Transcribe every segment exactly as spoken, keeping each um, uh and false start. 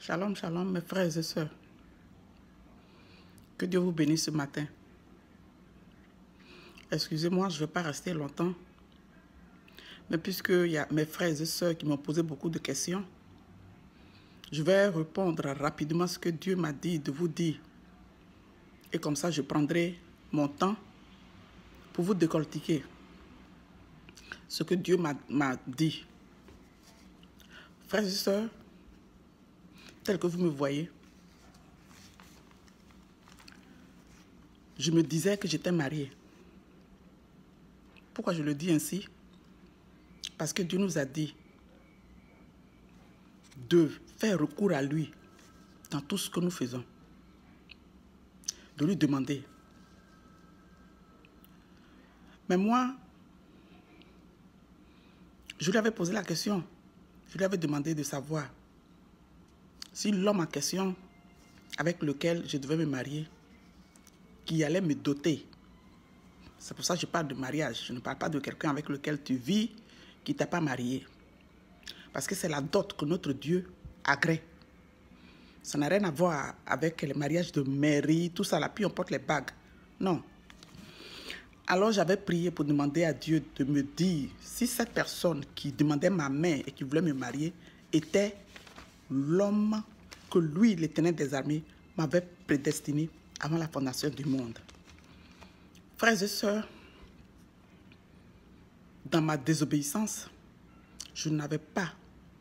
Shalom, shalom, mes frères et sœurs. Que Dieu vous bénisse ce matin. Excusez-moi, je ne vais pas rester longtemps. Mais puisqu'il y a mes frères et sœurs qui m'ont posé beaucoup de questions, je vais répondre rapidement à ce que Dieu m'a dit de vous dire. Et comme ça, je prendrai mon temps pour vous décortiquer ce que Dieu m'a dit. Frères et sœurs, tel que vous me voyez, je me disais que j'étais mariée. Pourquoi je le dis ainsi? Parce que Dieu nous a dit de faire recours à lui dans tout ce que nous faisons. De lui demander. Mais moi, je lui avais posé la question. Je lui avais demandé de savoir si l'homme en question avec lequel je devais me marier, qui allait me doter. C'est pour ça que je parle de mariage. Je ne parle pas de quelqu'un avec lequel tu vis, qui ne t'a pas marié. Parce que c'est la dot que notre Dieu agrée. Ça n'a rien à voir avec le mariage de mairie, tout ça là, puis on porte les bagues. Non. Alors j'avais prié pour demander à Dieu de me dire si cette personne qui demandait ma main et qui voulait me marier était l'homme que lui, l'Éternel des armées, m'avait prédestiné avant la fondation du monde. Frères et sœurs, dans ma désobéissance, je n'avais pas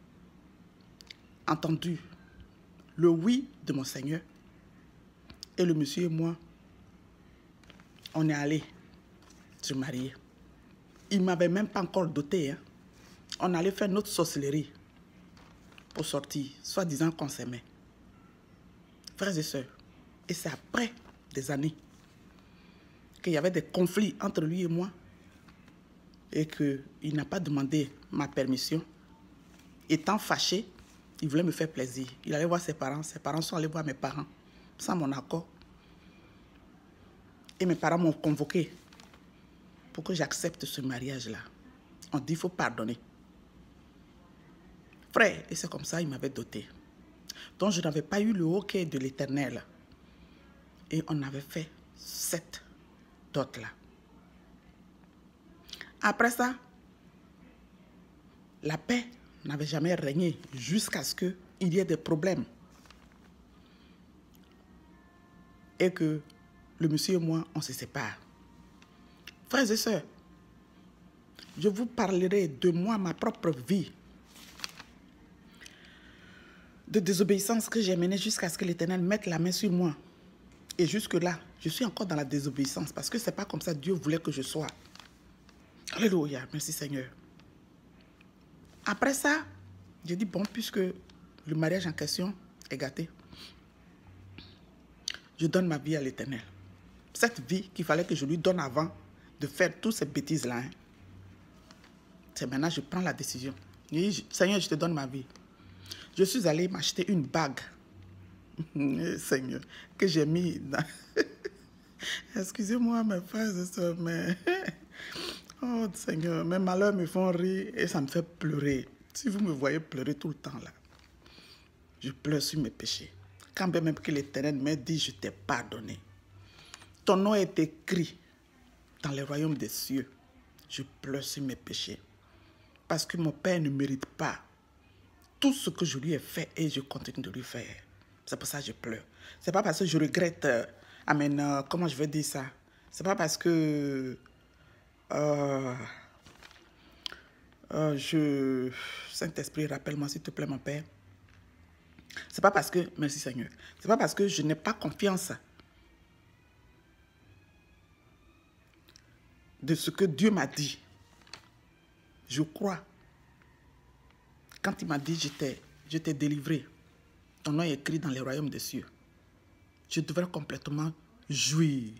entendu le oui de mon Seigneur. Et le monsieur et moi, on est allés se marier. Il ne m'avait même pas encore doté. Hein. On allait faire notre sorcellerie pour sortir, soi-disant qu'on s'aimait. Frères et sœurs, et c'est après des années qu'il y avait des conflits entre lui et moi et qu'il n'a pas demandé ma permission. Étant fâché, il voulait me faire plaisir. Il allait voir ses parents. Ses parents sont allés voir mes parents sans mon accord. Et mes parents m'ont convoqué pour que j'accepte ce mariage-là. On dit qu'il faut pardonner. Frère, et c'est comme ça qu'il m'avait doté. Donc je n'avais pas eu le OK de l'Éternel. Et on avait fait cette dot-là. Après ça, la paix n'avait jamais régné jusqu'à ce qu'il y ait des problèmes. Et que le monsieur et moi, on se sépare. Frères et sœurs, je vous parlerai de moi, ma propre vie, de désobéissance que j'ai menée jusqu'à ce que l'Éternel mette la main sur moi. Et jusque-là, je suis encore dans la désobéissance parce que ce n'est pas comme ça que Dieu voulait que je sois. Alléluia, merci Seigneur. Après ça, j'ai dit, bon, puisque le mariage en question est gâté, je donne ma vie à l'Éternel. Cette vie qu'il fallait que je lui donne avant de faire toutes ces bêtises-là. Hein. C'est maintenant que je prends la décision. Je dis, Seigneur, je te donne ma vie. Je suis allé m'acheter une bague, Seigneur, que j'ai mis dans... Excusez-moi, mes frères et sœurs, mais... Oh, Seigneur, mes malheurs me font rire et ça me fait pleurer. Si vous me voyez pleurer tout le temps, là, je pleure sur mes péchés. Quand bien même que l'Éternel m'a dit, je t'ai pardonné. Ton nom est écrit dans le royaume des cieux. Je pleure sur mes péchés. Parce que mon Père ne mérite pas tout ce que je lui ai fait et je continue de lui faire. C'est pour ça que je pleure. C'est pas parce que je regrette, euh, amen, euh, comment je vais dire ça? C'est pas parce que euh, euh, je... Saint-Esprit, rappelle-moi s'il te plaît, mon Père. C'est pas parce que, merci Seigneur, c'est pas parce que je n'ai pas confiance de ce que Dieu m'a dit. Je crois. Quand il m'a dit, je t'ai délivré, ton nom est écrit dans les royaumes des cieux. Je devrais complètement jouir.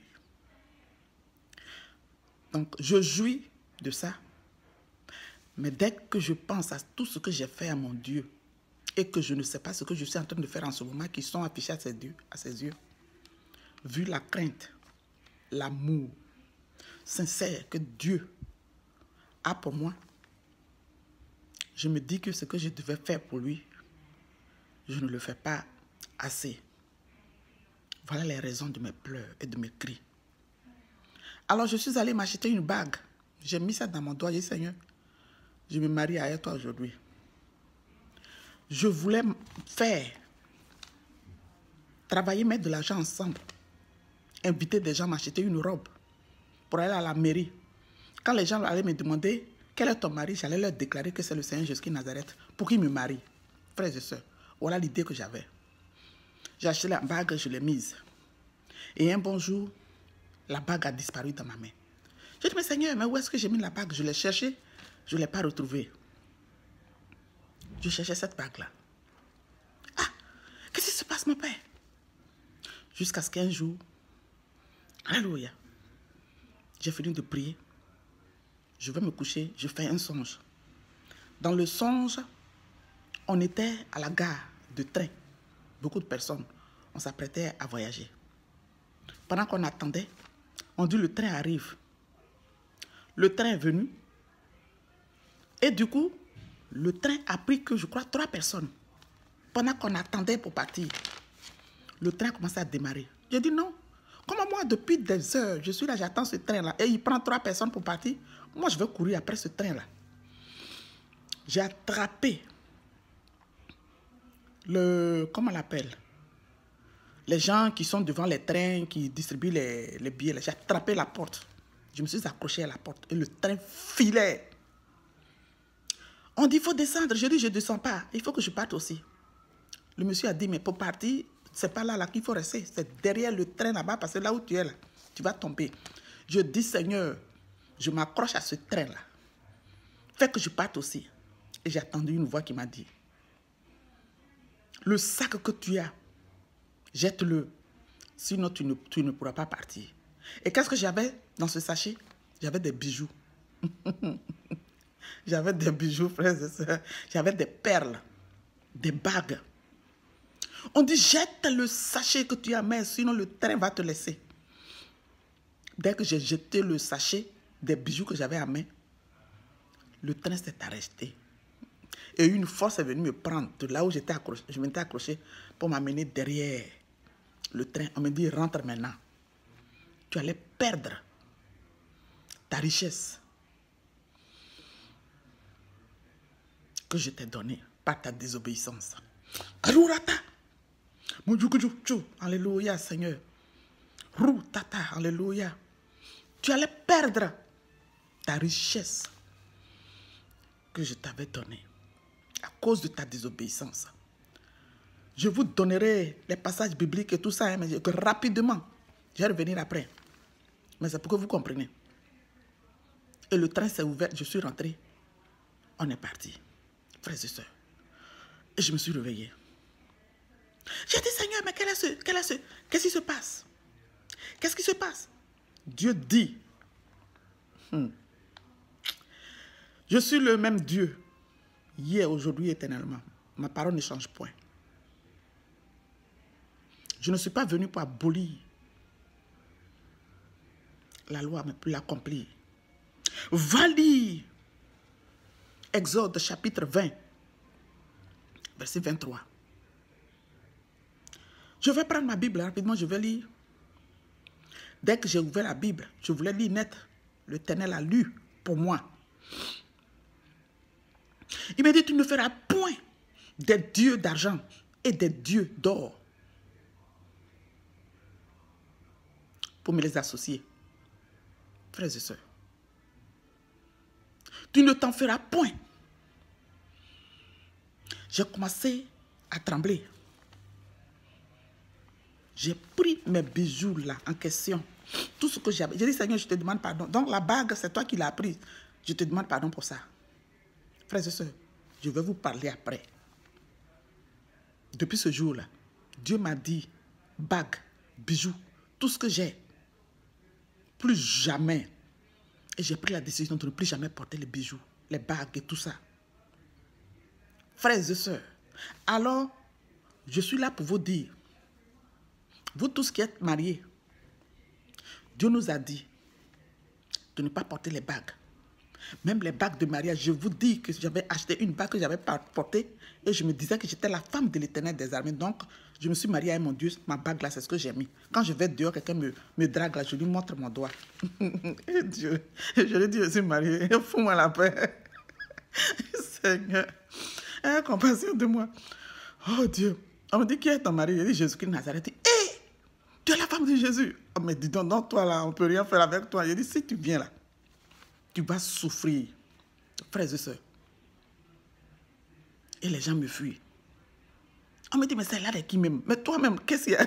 Donc, je jouis de ça. Mais dès que je pense à tout ce que j'ai fait à mon Dieu et que je ne sais pas ce que je suis en train de faire en ce moment, qui sont affichés à ses yeux, à ses yeux vu la crainte, l'amour sincère que Dieu a pour moi, je me dis que ce que je devais faire pour lui, je ne le fais pas assez. Voilà les raisons de mes pleurs et de mes cris. Alors je suis allée m'acheter une bague. J'ai mis ça dans mon doigt. J'ai dit, Seigneur, je me marie avec toi aujourd'hui. Je voulais faire, travailler, mettre de l'argent ensemble, inviter des gens à m'acheter une robe pour aller à la mairie. Quand les gens allaient me demander quel est ton mari, j'allais leur déclarer que c'est le Seigneur Jésus-Christ Nazareth pour qu'il me marie. Frères et sœurs, voilà l'idée que j'avais. J'ai acheté la bague, je l'ai mise. Et un bon jour, la bague a disparu dans ma main. J'ai dit, mais Seigneur, mais où est-ce que j'ai mis la bague? Je l'ai cherchée, je ne l'ai pas retrouvée. Je cherchais cette bague-là. Ah, qu'est-ce qui se passe, mon père? Jusqu'à ce qu'un jour, alléluia, j'ai fini de prier. Je vais me coucher, je fais un songe. Dans le songe, on était à la gare de train. Beaucoup de personnes, on s'apprêtait à voyager. Pendant qu'on attendait, on dit le train arrive. Le train est venu. Et du coup, le train a pris que, je crois, trois personnes. Pendant qu'on attendait pour partir, le train a commencé à démarrer. J'ai dit non. Comment moi, depuis des heures, je suis là, j'attends ce train-là, et il prend trois personnes pour partir, moi, je vais courir après ce train-là. J'ai attrapé le... Comment on l'appelle? Les gens qui sont devant les trains, qui distribuent les, les billets. J'ai attrapé la porte. Je me suis accroché à la porte et le train filait. On dit, il faut descendre. Je dis, je ne descends pas. Il faut que je parte aussi. Le monsieur a dit, mais pour partir, ce n'est pas là, là qu'il faut rester. C'est derrière le train là-bas, parce que là où tu es, là, tu vas tomber. Je dis, Seigneur, je m'accroche à ce train-là. Fais que je parte aussi. Et j'ai attendu une voix qui m'a dit, le sac que tu as, jette-le. Sinon, tu ne, tu ne pourras pas partir. Et qu'est-ce que j'avais dans ce sachet? J'avais des bijoux. J'avais des bijoux, frères et sœurs. J'avais des perles, des bagues. On dit, jette le sachet que tu as, mais sinon le train va te laisser. Dès que j'ai jeté le sachet des bijoux que j'avais à main, le train s'est arrêté. Et une force est venue me prendre de là où j'étais accroché. Je m'étais accroché pour m'amener derrière le train. On me dit, rentre maintenant. Tu allais perdre ta richesse que je t'ai donnée par ta désobéissance. Alléluia, Seigneur. Alléluia. Tu allais perdre ta richesse que je t'avais donnée à cause de ta désobéissance. Je vous donnerai les passages bibliques et tout ça, hein, mais que rapidement, je vais revenir après. Mais c'est pour que vous compreniez. Et le train s'est ouvert, je suis rentré. On est parti, frères et sœurs. Et je me suis réveillé. J'ai dit, Seigneur, mais quel est ce, quel est ce, qu'est-ce qui se passe? Qu'est-ce qui se passe? Dieu dit, hmm, je suis le même Dieu, hier, aujourd'hui, éternellement. Ma parole ne change point. Je ne suis pas venu pour abolir la loi, mais pour l'accomplir. Va lire Exode chapitre vingt, verset vingt-trois. Je vais prendre ma Bible rapidement, je vais lire. Dès que j'ai ouvert la Bible, je voulais lire net. L'Éternel a lu pour moi. Il m'a dit, tu ne feras point des dieux d'argent et des dieux d'or pour me les associer. Frères et sœurs, tu ne t'en feras point. J'ai commencé à trembler. J'ai pris mes bijoux là en question. Tout ce que j'avais. J'ai dit, Seigneur, je te demande pardon. Donc la bague, c'est toi qui l'as prise. Je te demande pardon pour ça. Frères et sœurs, je vais vous parler après. Depuis ce jour-là, Dieu m'a dit, bague, bijoux, tout ce que j'ai. Plus jamais. Et j'ai pris la décision de ne plus jamais porter les bijoux, les bagues et tout ça. Frères et sœurs, alors, je suis là pour vous dire, vous tous qui êtes mariés, Dieu nous a dit de ne pas porter les bagues. Même les bagues de mariage, je vous dis que j'avais acheté une bague que j'avais pas portée et je me disais que j'étais la femme de l'Éternel des armées. Donc, je me suis mariée avec mon Dieu. Ma bague là, c'est ce que j'ai mis. Quand je vais dehors, quelqu'un me, me drague là, je lui montre mon doigt. Et Dieu, je lui dis, je suis mariée. Fous-moi la paix. Seigneur, aie compassion de moi. Oh Dieu. On me dit, qui est ton mari? Je dis, Jésus-Christ de Nazareth. Hé, hey, tu es la femme de Jésus. On me dit, donc, non, toi là, on ne peut rien faire avec toi. Je dis, si tu viens là, tu vas souffrir, frères et sœurs. Et les gens me fuient. On me dit, mais c'est là de qui même? Mais toi-même, qu'est-ce qu'il y a?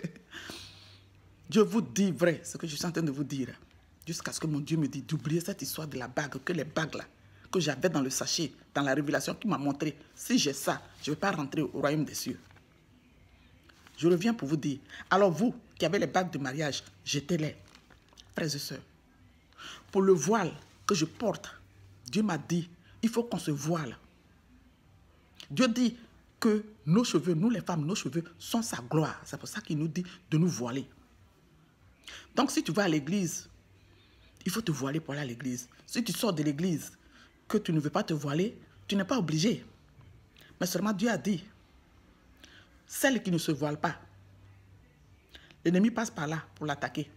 Je vous dis vrai, ce que je suis en train de vous dire. Jusqu'à ce que mon Dieu me dise d'oublier cette histoire de la bague, que les bagues là, que j'avais dans le sachet, dans la révélation qui m'a montré. Si j'ai ça, je ne vais pas rentrer au royaume des cieux. Je reviens pour vous dire. Alors vous, qui avez les bagues de mariage, jetez-les, frères et sœurs. Pour le voile que je porte, Dieu m'a dit, il faut qu'on se voile. Dieu dit que nos cheveux, nous les femmes, nos cheveux sont sa gloire. C'est pour ça qu'il nous dit de nous voiler. Donc si tu vas à l'église, il faut te voiler pour aller à l'église. Si tu sors de l'église, que tu ne veux pas te voiler, tu n'es pas obligé. Mais seulement Dieu a dit, celle qui ne se voile pas, l'ennemi passe par là pour l'attaquer.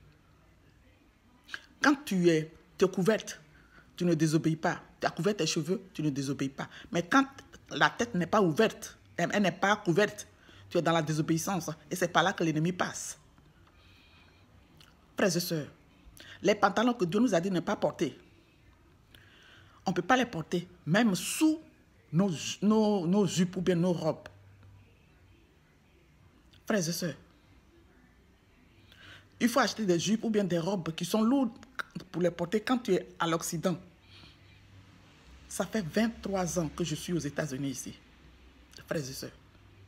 Quand tu es, tu es couverte, tu ne désobéis pas. Tu as couvert tes cheveux, tu ne désobéis pas. Mais quand la tête n'est pas ouverte, elle n'est pas couverte, tu es dans la désobéissance. Et c'est par là que l'ennemi passe. Frères et sœurs, les pantalons que Dieu nous a dit ne pas porter, on ne peut pas les porter, même sous nos, nos, nos jupes ou bien nos robes. Frères et sœurs, il faut acheter des jupes ou bien des robes qui sont lourdes pour les porter quand tu es à l'Occident. Ça fait vingt-trois ans que je suis aux États-Unis ici, frères et sœurs.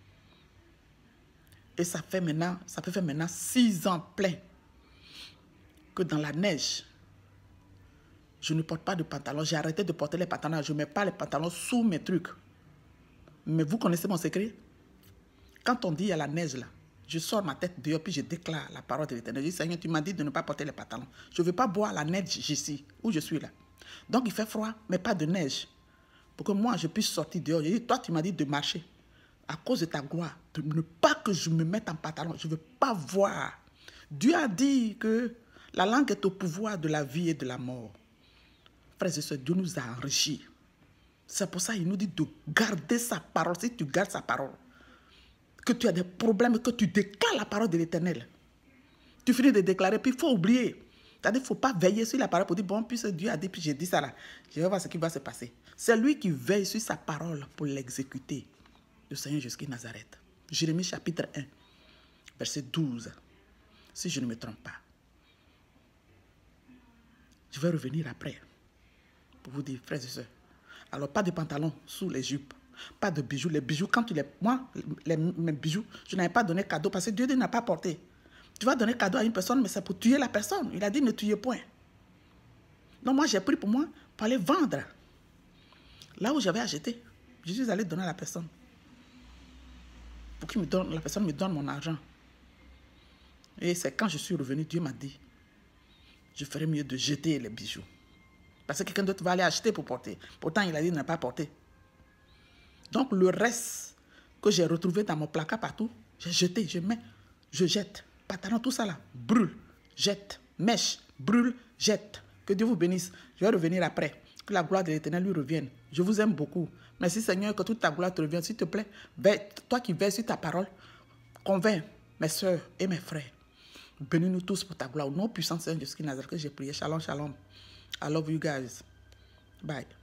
Et ça fait maintenant, ça peut faire maintenant six ans plein que dans la neige, je ne porte pas de pantalon. J'ai arrêté de porter les pantalons. Je ne mets pas les pantalons sous mes trucs. Mais vous connaissez mon secret? Quand on dit il y a la neige là, je sors ma tête dehors puis je déclare la parole de l'Éternel. Je dis, Seigneur, tu m'as dit de ne pas porter les pantalons. Je ne veux pas boire la neige ici, où je suis là. Donc il fait froid, mais pas de neige. Pour que moi, je puisse sortir dehors. Je dis, toi, tu m'as dit de marcher. À cause de ta gloire, de ne pas que je me mette en pantalon. Je ne veux pas voir. Dieu a dit que la langue est au pouvoir de la vie et de la mort. Frères et sœurs, Dieu nous a enrichis. C'est pour ça qu'il nous dit de garder sa parole. Si tu gardes sa parole, que tu as des problèmes, que tu déclares la parole de l'Éternel. Tu finis de déclarer, puis il faut oublier. C'est-à-dire qu'il ne faut pas veiller sur la parole pour dire, bon, puis Dieu a dit, puis j'ai dit ça là. Je vais voir ce qui va se passer. C'est lui qui veille sur sa parole pour l'exécuter. Le Seigneur Jésus de Nazareth. Jérémie chapitre un, verset douze. Si je ne me trompe pas. Je vais revenir après pour vous dire, frères et sœurs. Alors, pas de pantalon sous les jupes. Pas de bijoux. Les bijoux, quand tu les... Moi, les, mes bijoux, je n'avais pas donné cadeau parce que Dieu n'a pas porté. Tu vas donner cadeau à une personne, mais c'est pour tuer la personne. Il a dit ne tuez point. Donc, moi, j'ai pris pour moi pour aller vendre. Là où j'avais acheté, je suis allé donner à la personne. Pour que la personne me donne mon argent. Et c'est quand je suis revenu, Dieu m'a dit, je ferais mieux de jeter les bijoux. Parce que quelqu'un d'autre va aller acheter pour porter. Pourtant, il a dit de ne pas porter. Donc, le reste que j'ai retrouvé dans mon placard partout, j'ai jeté, je mets, je jette. Pantalon, tout ça là, brûle, jette, mèche, brûle, jette. Que Dieu vous bénisse. Je vais revenir après. Que la gloire de l'Éternel lui revienne. Je vous aime beaucoup. Merci Seigneur, que toute ta gloire te revienne. S'il te plaît, toi qui veilles sur ta parole, convainc mes soeurs et mes frères. Bénis-nous tous pour ta gloire. Au nom puissant Seigneur Jésus de Nazareth que j'ai prié. Shalom, shalom. I love you guys. Bye.